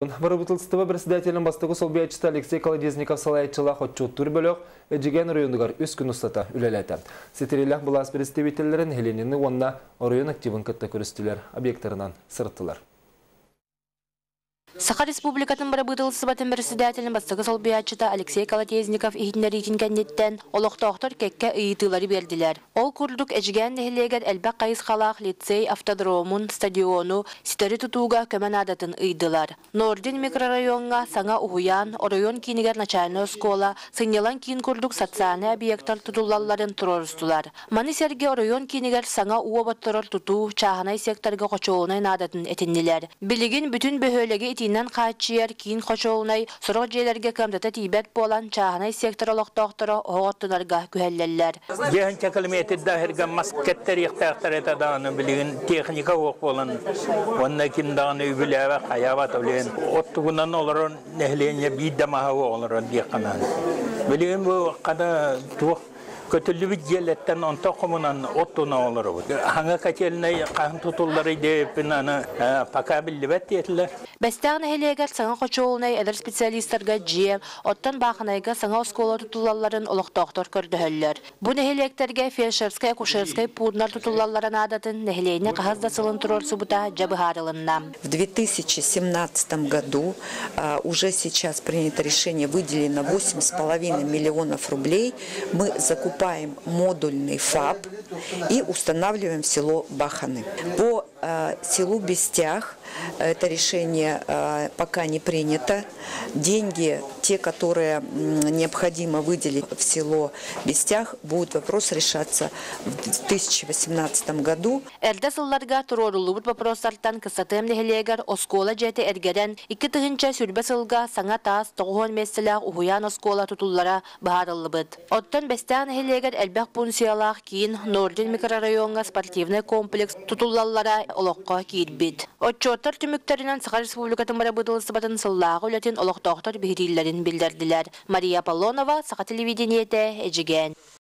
Барабытылстыва председателен бастығы солбиячыста Алексей Колодезников салайчыла хотчуттур бөлөк эжиген райондығар үс күн ұстата үлеләті. Сетерелях бұлас представителерін Хеленені онна район активын кытта көрістілер объекттарынан сырттылар. Саха Республикатын барабытылстыбатын председателен бастығы солбиячыта Алексей Колодезников ихиннеритин кәннеттен олықтоқтыр кекке ыйытылары берділер. Ол күрдік эжиген нехилегер әлбәк қайыз қалақ лицей автодромун стадиону ситері тутуға көмән адатын ыйдылар. Нордин микрорайонға саңа ухуян, орайон кинигер начальная школа, сынелан кин күрдік социальный объекттар тутулаларын турорыстылар. Маны серге орайон кинигер саңа уабаттырыр туту чағанай секторға қочуғынай надатын этиннелер. Билигин бүтін бөхөлеге Тинен қачияр кейін қошолынай сұрық жейлерге көмдеті тибет болан чағынай сектор олықтоқтыры оғыттынарға күхәллелер. Жеғін чакалметі дағырға маскеттер еқтақтар етадағыны білігін техника оқ болан. Онна кім дағыны үбіләві қаяват олен. Оттығынан оларын нәхлене бейдамаға оларын деқанан. Білігін бұл қада туық көтілі бітжелеттен онта қомынан оттуна олары бұд. Хаңа кәтелінай қағын тұтулары депін аны пақа білі бәт етілер. Бәстәғін әлегер саңа қочуылынай әдір специалисттарға жем, оттан бақынайға саңа оскола тұтулаларын олықтоқтор көрдіхөллер. Бұ нәхелектерге фельдшерскай, акушерскай пуднар тұтулаларын адатын нәхелейіне қағызда сылын тұрорсы бұта жабығарылынна. В 2017 году уже сейчас принято решение, выделено 8,5 миллионов рублей. Мы закупаем модульный ФАП и устанавливаем в село Баханы. По селу Бестях это решение пока не принято. Деньги, те, которые необходимо выделить в село Бестях, будет вопрос решаться в 2018 году. Эрдесылларга турорулубут вопросартан кысатым нехелегер оскола жете эргерен 2 тыгынча сүрбесылга саңа таас 9 месселах ухуян оскола тутуллара баарылыбыт. Оттан бестен нехелегер элбек пунсиялах кийин Нордин микрорайонга спортивный комплекс тутуллаллара олоққа кирбит. Отчоттар түмүктеринен Саха Республикатын барабытылыстыбатын сыллағы үлетін олықтоқтар бихириллерин билдердилер. Мария Полонова, Саха телевидениете, Эжиген.